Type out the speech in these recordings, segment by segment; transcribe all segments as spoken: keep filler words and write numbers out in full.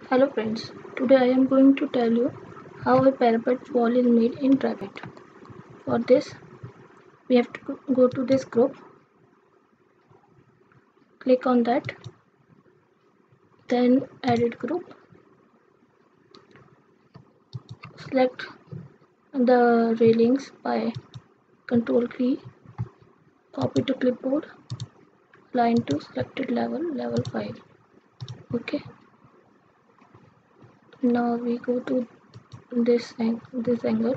Hello friends, today I am going to tell you how a parapet wall is made in Revit. For this, we have to go to this group, click on that, then edit group, select the railings by control key, copy to clipboard, align to selected level, level five. Okay. Now we go to this, ang this angle,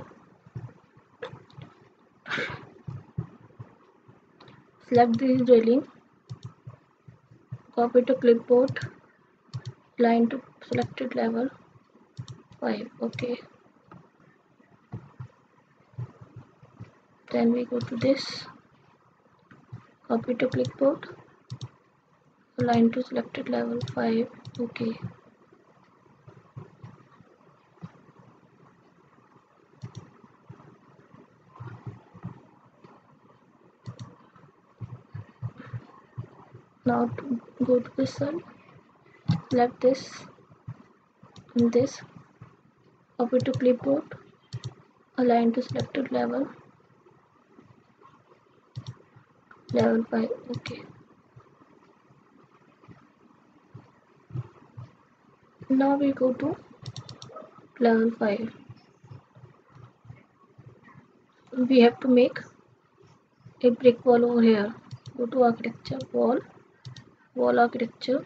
select this railing, copy to clipboard, align to selected level five. Okay. Then we go to this, copy to clipboard, align to selected level five. Okay. Now to go to this side, select this and this, copy to clipboard, align to selected level, level five. Okay. Now we go to level five. We have to make a brick wall over here. Go to architecture, wall, wall architecture.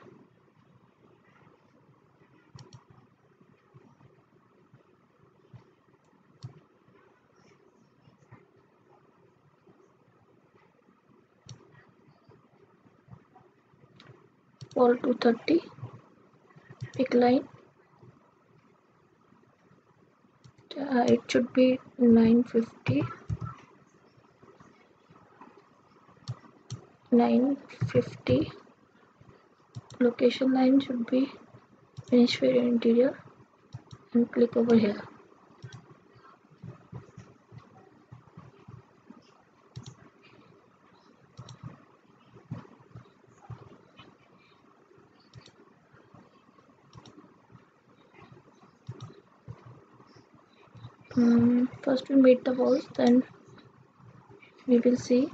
Wall two thirty, pick line. Uh, it should be nine fifty. nine fifty. Location line should be finish for interior and click over here. Um, first we made the walls, then we will see.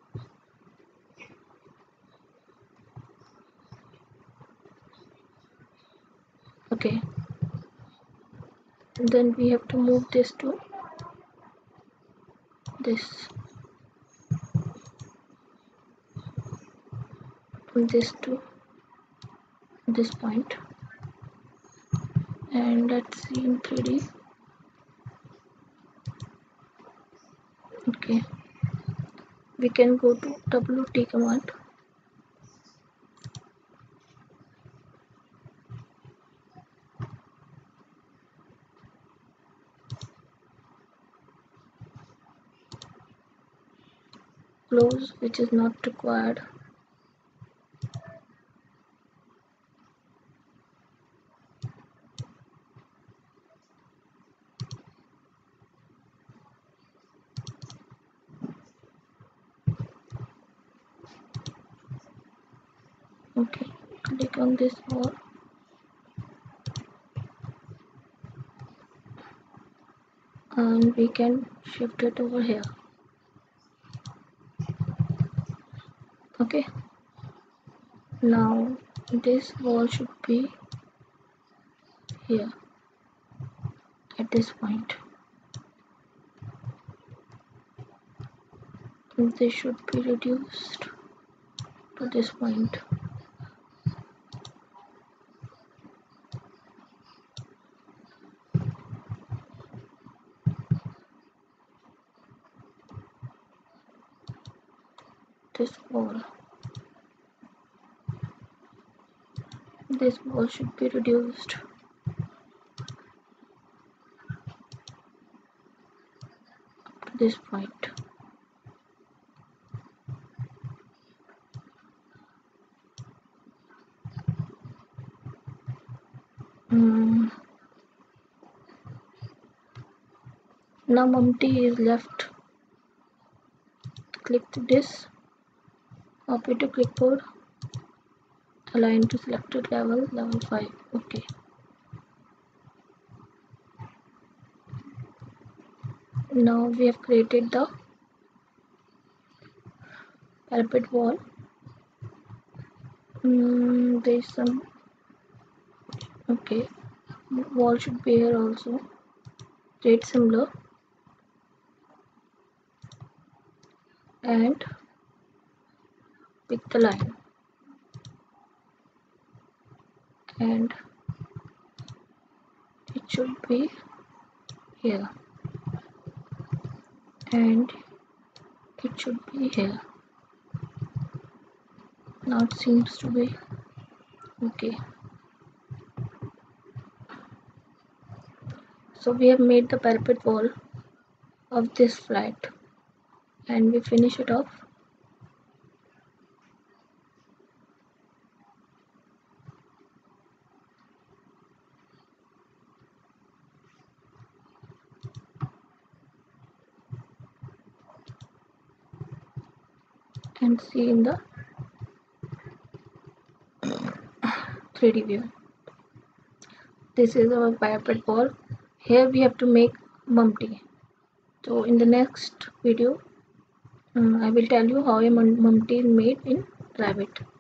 Okay, and then we have to move this to this, and this to this point, and let's see in three D. Okay, we can go to W T command, close, which is not required. Okay, click on this wall, and we can shift it over here. Okay, now this wall should be here at this point, and this should be reduced to this point. This wall, this wall should be reduced to this point. Mm. Now empty is left. Click to this, copy to clipboard, align to selected level, level five. Okay. Now we have created the parapet wall. Mm, there is some, okay, wall should be here also. Create similar and pick the line and it should be here and it should be here. Now it seems to be okay. So we have made the parapet wall of this flat and we finish it off. And see in the three D view. This is our parapet wall. Here we have to make mumty. So in the next video, um, I will tell you how a mum- mumty is made in Revit.